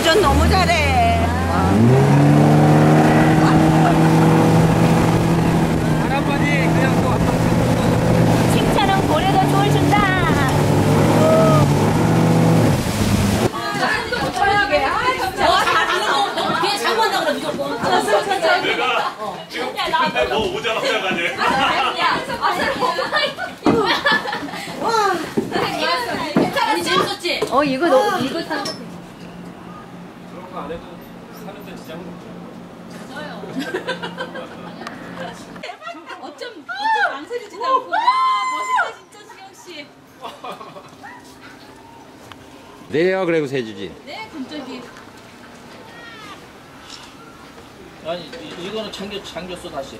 운전 너무 잘해. 할아버지 그냥 또 한번 칭찬은 고래가 쫄 준다. 걔 잘못한다 그래 무조건. 내가 지금 근데 너 오자마자 가네. 아니 재밌었지? 이거 너 이거 사. 그런 거 안 해도 사는데 지장은 없죠. 어쩜 망설이지도 않고. 와 멋있다 진짜 수경 씨. 내려 그래고 세주지. 네 금쪽이. 아니 이거는 잠겼어 다시.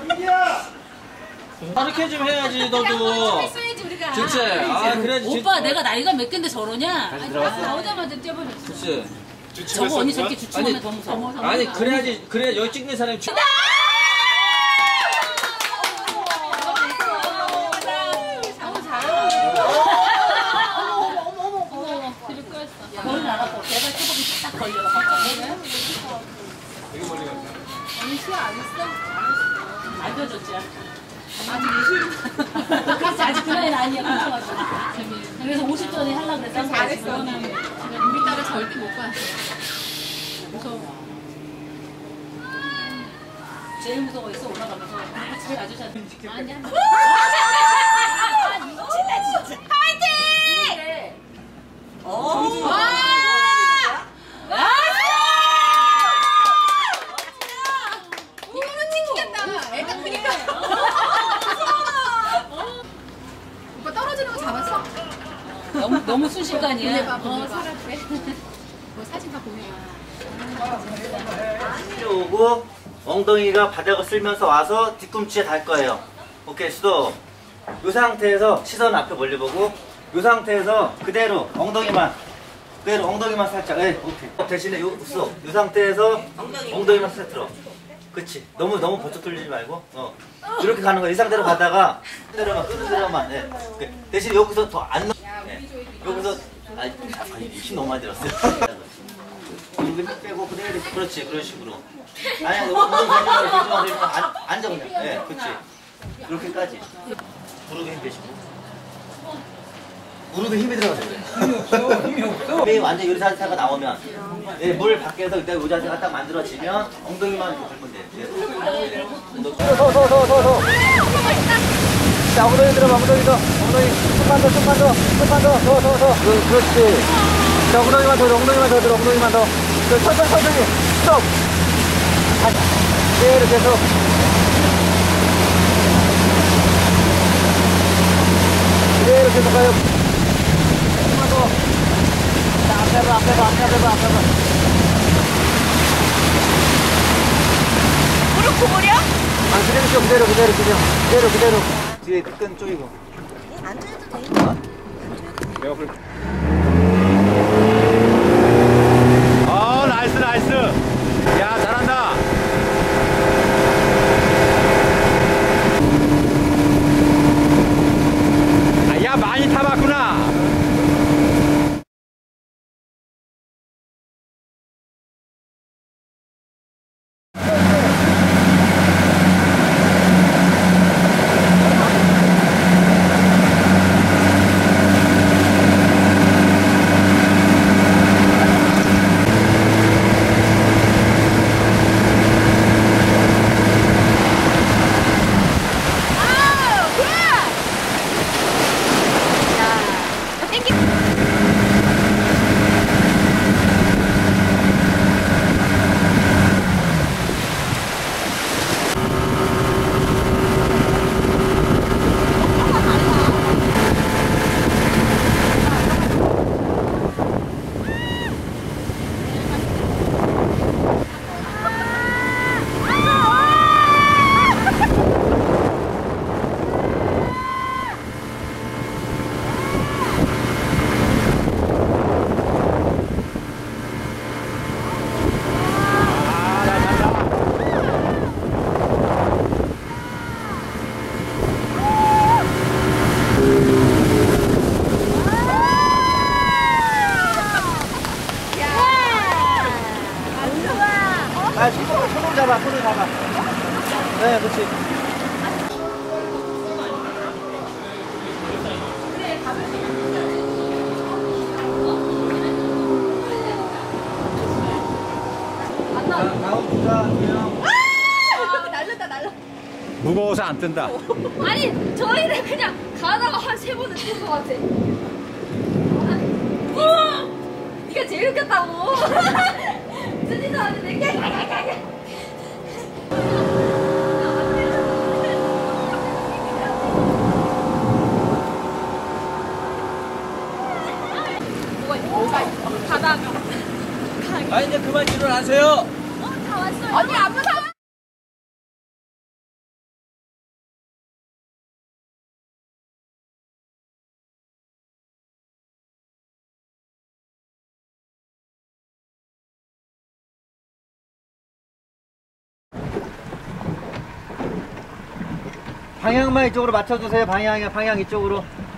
가르쳐 좀 해야지 너도. 했어야지 우리가. 그치? 아 그래야지. 오빠 내가 나이가 몇 갠데 저러냐? 아니 나오자마자 뛰어버렸어. 그치? 저거 언니 저렇게 주춤하면 더 무서워. 아니 그래야지. 그래야 여기 찍는 사람이 머리 나갔어. 내가 조금 딱 걸려. 되게 멀리 갔다. 언니 시야 안 했어? 안 져줬지. 아직 아직 그 나이는 아니야. 훔쳐가지고. 그래서 50전에 하려고 그랬어. 잘했어. 우리 딸은 절대 못 가. 무서워. 제일 무서워 있어 올라가면서. 제일 아저씨 아니 한 번. 진짜 진짜. 파이팅! 이거는 찍히겠다. 애가 크니까. 오빠 떨어지는 거 잡았어? 너무 순식간이야. 살았대. 뭐 사진 다 보내. 오고 엉덩이가 바닥을 쓸면서 와서 뒤꿈치에 닿을 거예요. 오케이 수도. 이 상태에서 시선 앞에 멀리 보고 이 상태에서 그대로 엉덩이만 살짝. 오케이. 대신에 이 상태에서 엉덩이만 살짝 들어. 그치. 너무 벌쩍 돌리지 말고 이렇게 가는 거야. 이 상태로 가다가 끄는 대로만. 오케이. 대신 여기서 더 안 넣어. 여기서 힘 너무 많이 들었어요. 여기 빼고 그대로. 그렇지. 그런 식으로. 아니야, 운동 되지 마. 앉아 그냥. 그렇지. 이렇게까지. 무릎에 힘 빼시고. 무릎에 힘이 들어가서 그래. 힘이 없어. 완전 이 자세가 나오면 물 밖에서 이때 이 자세가 딱 만들어지면 엉덩이만 이렇게 들면 돼. 서. 자, 엉덩이 들어봐. 엉덩이 더. 좀만 더. 그렇지. 자, 엉덩이만 더 들어. 엉덩이만 더. 천천히. 스톱. 그대로 계속. 그대로 계속 가요. 조금만 더. 자, 앞에 봐. 무릎 구부려? 그대로. 뒤에 끈 쪼이고. 안 줘도 돼. 내가 그렇게. 나이스. 야, 잘한다. 야, 많이 타봤구나. 아, 손으로 잡아, 손으로 잡아. 네, 그렇지. 무거워서 안 뜬다. 아니 저희는 그냥 가다가 한 3번은 뜬것 같아. 네가 제일 웃겼다고. 쓰지도 않는데. 아, 이제 그만 일어나세요. 다 왔어요. 언니 안 무서워? 방향만 이쪽으로 맞춰주세요. 방향 이쪽으로.